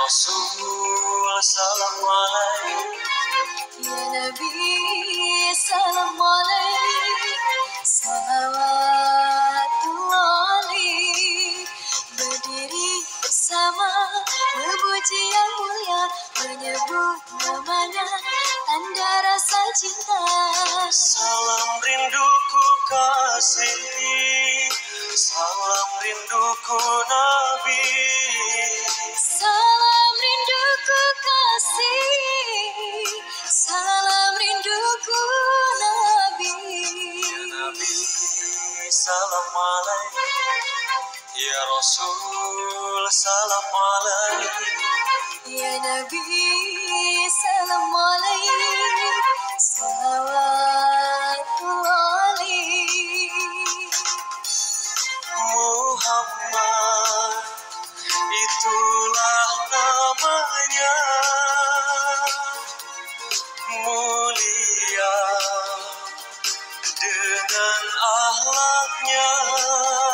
Rasul salam alaik, Ya Nabi salam alaik, salawatullah alaik. Berdiri bersama memuji yang mulia, menyebut namanya tanda rasa cinta. salam rinduku kasih, salam rinduku Nabi. Salam rinduku kasih, salam rinduku Nabi. Nabi salam alaik, ya Rasul salam alaik, Ya Nabi salam alaik, salawatullah alaik. Muhammad itulah namanya, mulia dengan akhlaknya.